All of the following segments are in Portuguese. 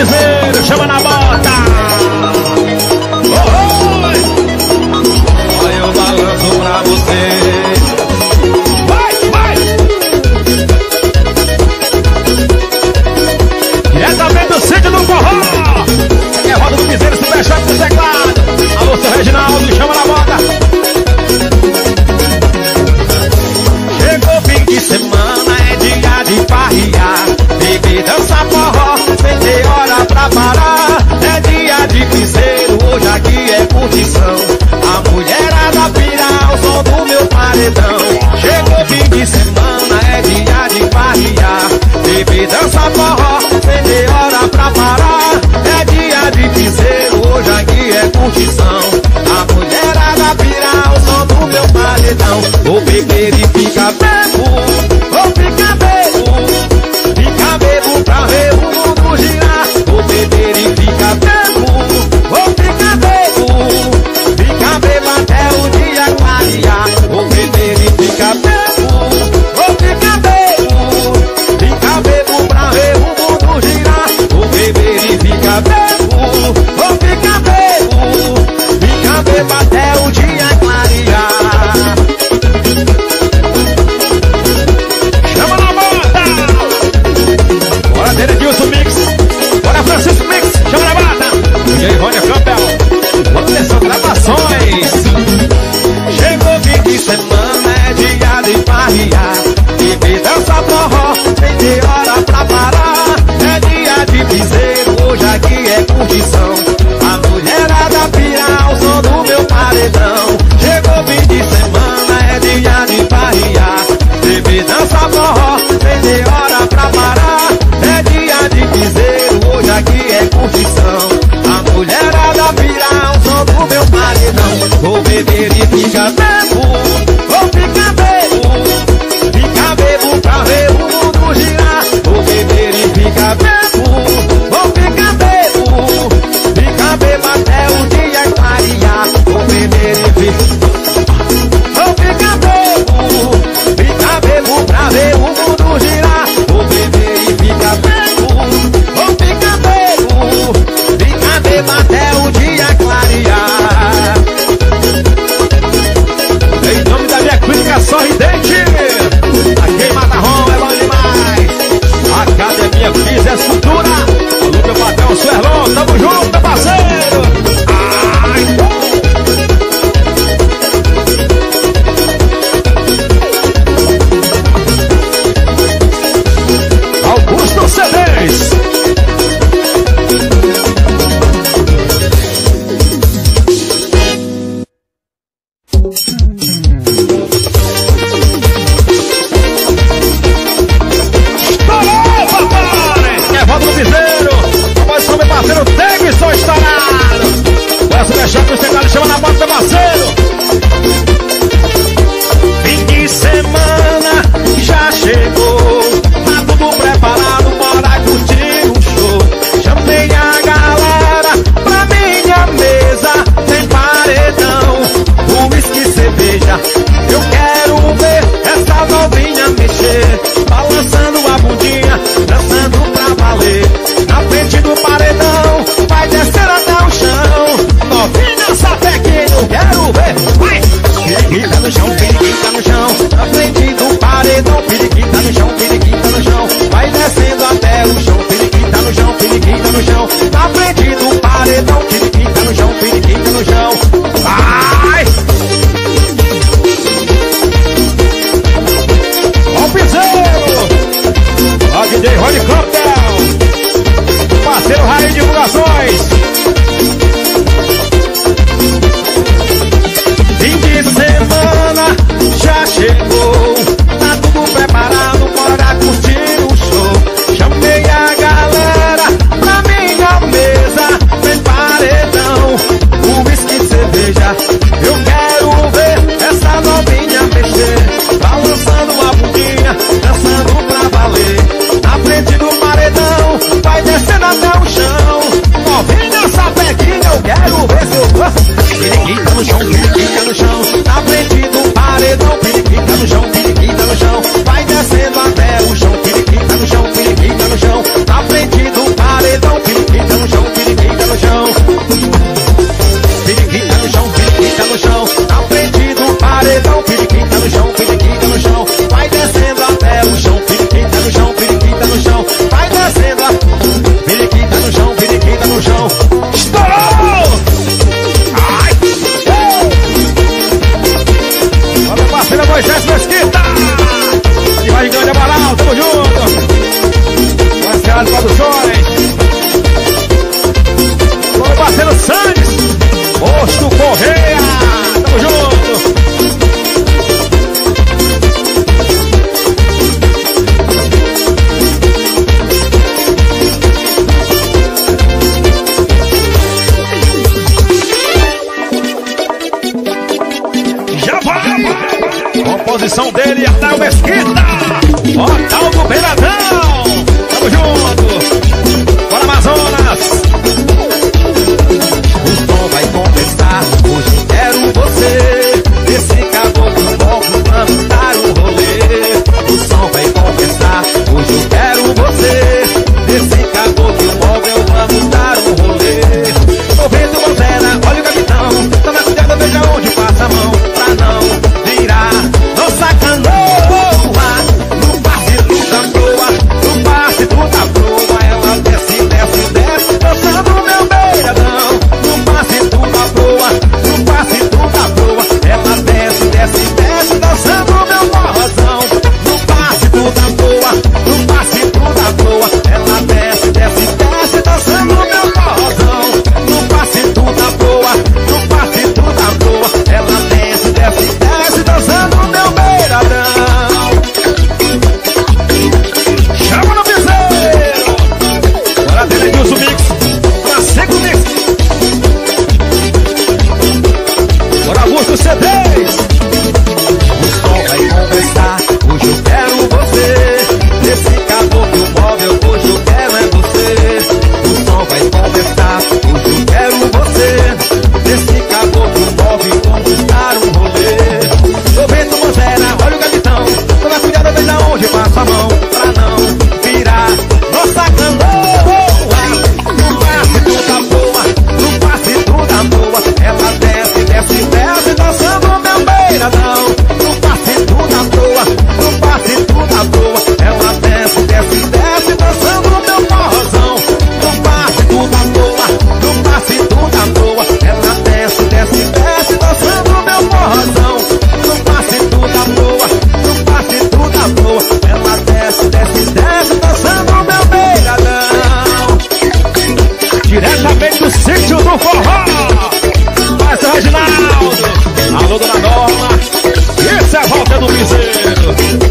piseiro, chama na bota. Olha eu balanço pra você. Vai! Diretamente do sítio do forró. Aqui é a roda do piseiro, super choque do teclado. Alô, seu Reginaldo, chama na bota. Chegou fim de semana, é dia de farriar. Beber, dançar forró, sem ter hora pra parar. É dia de piseiro, hoje aqui é curtição. A mulherada pira o som do meu paredão. Chegou fim de semana, é dia de farriar. Beber, dançar forró, sem ter hora pra parar. É dia de piseiro, hoje aqui é curtição. A mulherada pira o som do meu paredão. Vou beber e fica bebo, vou ficar bebo. Fica bebo pra ver o mundo girar. Vou beber e fica bebo, vou ficar bebo. Fica bebo até o dia clarear. Vou beber e fica bebo, vou ficar bebo. Fica bebo pra ver o mundo girar. Vou beber e fica bebo, vou ficar bebo. Fica bebo até o dia clarear. Chama na bota! Bora ter Edilson Mix, bora Francisco Mix, chama na bota! E aí, Rônia Campbell, vamos atenção, gravações! Chegou fim de semana, é dia de farriar. Beber, dançar forró, sem ter hora pra parar. É dia de piseiro, hoje aqui é curtição. A mulherada pira o som do meu paredão. Chegou fim de semana, é dia de farriar. Beber, dançar forró, sem ter hora pra parar. É dia de piseiro, hoje aqui é curtição. A mulherada pira o som do meu paredão. Vou beber e fica bebo, vou ficar bebo. Fica bebo pra ver o mundo girar. Vou beber e fica bebo, vou ficar bebo. Fica bebo até o dia clarear. Vou beber e fica, vou ficar bebo. Fica bebo pra ver o mundo girar. Vou beber e fica bebo, vou ficar bebo. Fica bebo até o dia clarear. Em nome da minha clínica sorridente, a queimada Rom é bom demais. Academia Fiz é Futura. Alô, meu patrão Suerlon, tamo junto, meu parceiro. Augusto CDs. Chama na bota, meu parceiro. Fim de semana já chegou, tá tudo preparado, bora curtir um show. Chamei a galera pra minha mesa, tem paredão, uísque, cerveja. Eu quero ver essa novinha mexer, balançando a bundinha, dançando pra valer. Na frente do paredão, vai descer até o chão. Novinha, sapequinho, quero ver Moisés Mesquita. Imagem grande, Amaral, tamo junto. Marcelo Produções. Meu parceiro Sandes. Posto Correia. Tamo junto. Composição dele, Arnaldo Mesquita. Hotel do Beiradão. Tamo junto. Bora, Amazonas. O som vai começar. Hoje quero você. Esse caboclo novo, vamos dar um rolê. O som vai começar. Hoje eu quero você. Esse caboclo móvel, vamos dar um rolê. Tô vendo Bonzera, olha o capitão. Toma cuidado, veja onde passa a mão. Pra não virar nossa canoa. No passe do da proa, no passe do da proa. Ela desce, desce, desce, dançando meu beiradão. No passe do da proa, no passe do da proa. Ela desce, desce, desce, dançando meu forrozão. No passe do da proa, no passe do da proa. Ela desce, desce, desce, dançando meu forrozão. No passe do da proa, no passe do da proa. Ela desce, desce, desce, dançando meu beiradão. Chama no piseiro. Bora, Teledilson Mix. Bora, Seco Mix. Bora, Augusto C10. O som vai conversar, hoje eu quero você. Esse caboclo móvel, hoje eu quero é você. O som vai conversar, hoje eu quero você. Esse caboclo móvel, vamos dar um rolê. Tô vendo Bonzera, olha o capitão. Toma cuidado, veja onde passa a mão. Pra não virar nossa canoa. No passe do da boa, no passe do da boa. Ela desce, desce, desce, dançando meu beiradão. No passe do da boa, no passe do da boa. Ela desce, desce, desce, dançando meu forrozão. No passe do da boa, no passe do da boa. Ela desce, desce, desce, dançando meu forrozão. No passe do da boa, no passe do da boa. Ela desce, desce, desce, dançando meu beiradão. Diretamente do sítio do forró. Parceiro Reginaldo. Alô, dona Norma. Isso é a volta do piseiro.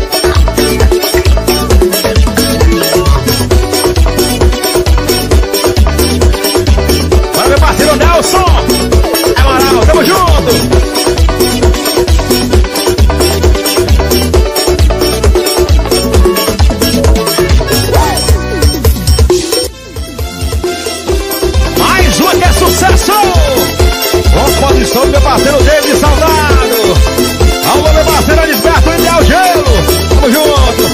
Bora, meu parceiro Nelson. Amaral, tamo junto. Mais uma que é sucesso. Composição do meu parceiro David Saudado. Alô, meu parceiro Elisberto Ideal Gelo. Tamo junto.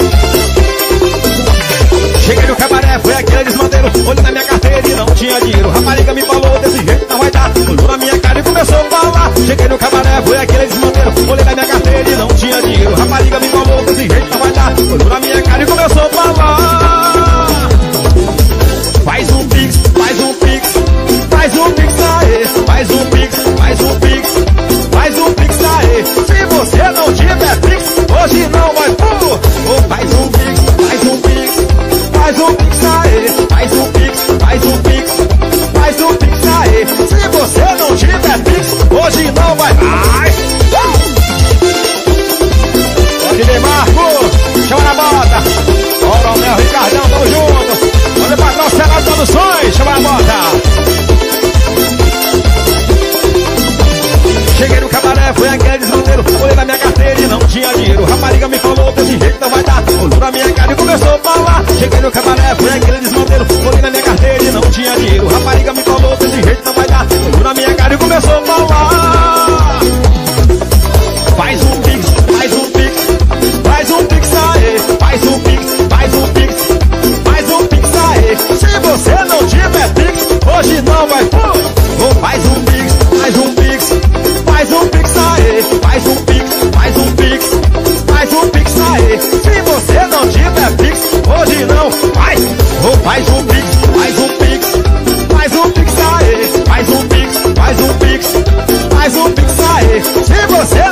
Cheguei no cabaré, foi aquele desmanteiro. Olhei na minha carteira e não tinha dinheiro. Rapariga me falou, desse jeito não vai dar. Olhou na minha cara e começou a falar. Cheguei no cabaré, foi aquele desmanteiro. Olhei na minha carteira e não tinha dinheiro. Rapariga me falou, desse jeito não vai dar. Olhou na minha cara e começou a falar. Faz um pix, faz um pix, faz um pix aê. Faz um pix, faz um pix, faz um pix aê. Se você não tiver pix, hoje não vai pôr. Ou faz um pix, faz um pix, faz um pix aê. Faz um pix, faz um pix, faz um pix aê. Se você não tiver pix, hoje não vai mais. Pode ver, Marco, chama na bota. Coronel Ricardão, tamo junto. Olha pra nós, Senado Produções, chama na bota. Cheguei no cabaré, foi aquele desmanteiro. Olhei na minha carteira e não tinha dinheiro. Rapariga me falou, desse jeito não vai dar. Olhou na minha cara e começou a falar. Cheguei no cabaré, foi aquele desmanteiro. Olhei na minha carteira e não tinha dinheiro. Rapariga me falou, desse jeito não vai dar. Olhou na minha cara e começou a falar. Faz um pix, faz um pix, faz um pix aê. Faz um pix, faz um pix, faz um pix aê. Se você não tiver pix, hoje não vai pôr. Ou faz um pix, faz um pix, faz um pix aê. Faz um pix, faz um pix, faz um pix aê. Se você não tiver pix, hoje não vai. Ou faz um pix, faz um pix, faz um pix aê. Faz um pix, faz um pix,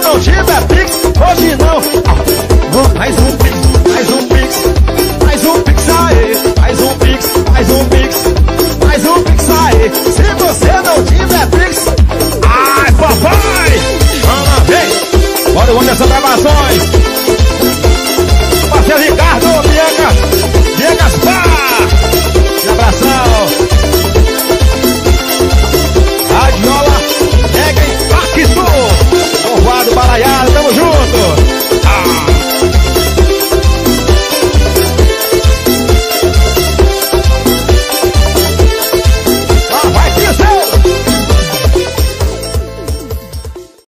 não tiver Pix, hoje não. Mais um Pix, mais um Pix, mais um Pix aí. Mais um Pix, mais um Pix, mais um Pix aí. Se você não tiver Pix, ai papai, chama, vem. Bora o Anderson Gravações.